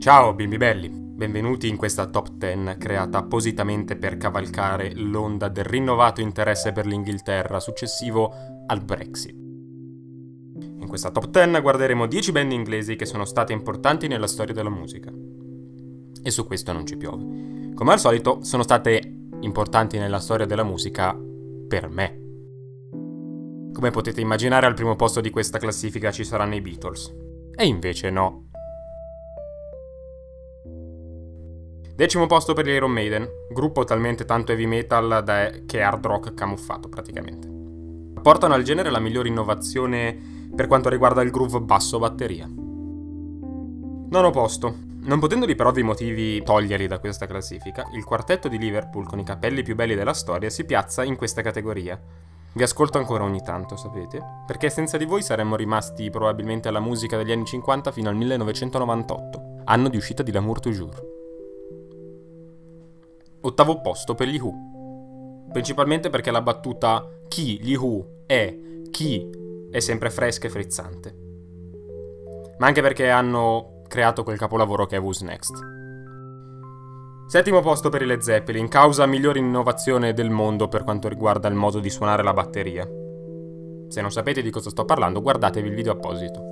Ciao bimbi belli, benvenuti in questa top 10 creata appositamente per cavalcare l'onda del rinnovato interesse per l'Inghilterra successivo al Brexit. In questa top 10 guarderemo 10 band inglesi che sono state importanti nella storia della musica. E su questo non ci piove. Come al solito sono state importanti nella storia della musica per me. Come potete immaginare, al primo posto di questa classifica ci saranno i Beatles. E invece no. 10° posto per gli Iron Maiden, gruppo talmente tanto heavy metal che è hard rock camuffato praticamente. Portano al genere la migliore innovazione per quanto riguarda il groove basso-batteria. 9° posto. Non potendoli per ovvi motivi toglierli da questa classifica, il quartetto di Liverpool con i capelli più belli della storia si piazza in questa categoria. Vi ascolto ancora ogni tanto, sapete? Perché senza di voi saremmo rimasti probabilmente alla musica degli anni 50 fino al 1998, anno di uscita di L'amour toujours. 8° posto per gli Who, principalmente perché la battuta chi gli Who è sempre fresca e frizzante, ma anche perché hanno creato quel capolavoro che è Who's Next. 7° posto per i Led Zeppelin, causa migliore innovazione del mondo per quanto riguarda il modo di suonare la batteria. Se non sapete di cosa sto parlando, guardatevi il video apposito.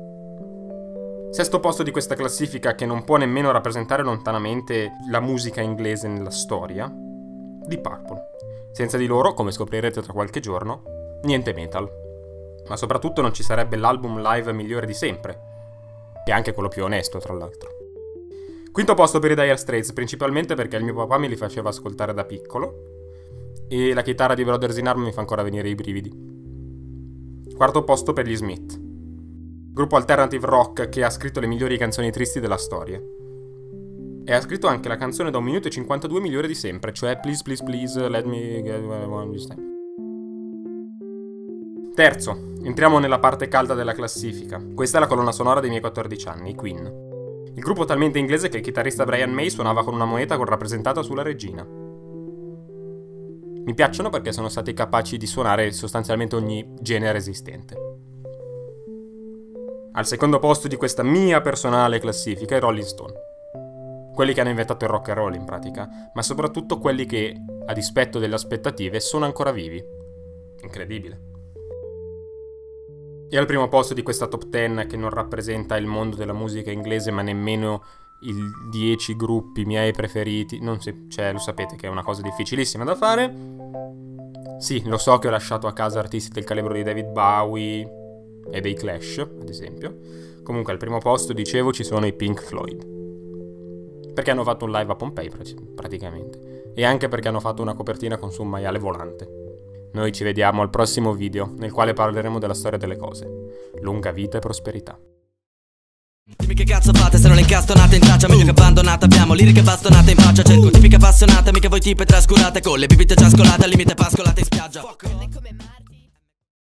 6° posto di questa classifica, che non può nemmeno rappresentare lontanamente la musica inglese nella storia, di Purple. Senza di loro, come scoprirete tra qualche giorno, niente metal. Ma soprattutto non ci sarebbe l'album live migliore di sempre, e anche quello più onesto, tra l'altro. 5° posto per i Dire Straits, principalmente perché il mio papà me li faceva ascoltare da piccolo, e la chitarra di Brothers in Arms mi fa ancora venire i brividi. 4° posto per gli Smith, gruppo alternative rock che ha scritto le migliori canzoni tristi della storia. E ha scritto anche la canzone da 1 minuto e 52 migliore di sempre, cioè Please Please Please Let Me Get One This Time. 3°, entriamo nella parte calda della classifica. Questa è la colonna sonora dei miei 14 anni, i Queen. Il gruppo talmente inglese che il chitarrista Brian May suonava con una moneta rappresentata sulla regina. Mi piacciono perché sono stati capaci di suonare sostanzialmente ogni genere esistente. Al 2° posto di questa mia personale classifica i Rolling Stone. Quelli che hanno inventato il rock and roll in pratica, ma soprattutto quelli che, a dispetto delle aspettative, sono ancora vivi. Incredibile. E al primo posto di questa top 10, che non rappresenta il mondo della musica inglese, ma nemmeno i 10 gruppi miei preferiti, lo sapete che è una cosa difficilissima da fare. Sì, lo so che ho lasciato a casa artisti del calibro di David Bowie e dei Clash, ad esempio. Comunque al primo posto, dicevo, ci sono i Pink Floyd, perché hanno fatto un live a Pompei praticamente, e anche perché hanno fatto una copertina con su un maiale volante. Noi ci vediamo al prossimo video, nel quale parleremo della storia delle cose. Lunga vita e prosperità. Dimmi che cazzo fate se non incastonate in traccia. Meglio che abbandonate, abbiamo liriche bastonate in faccia. Cerco tipiche appassionate, mica voi tipe trascurate, con le bibite già scolate, al limite pascolate in spiaggia.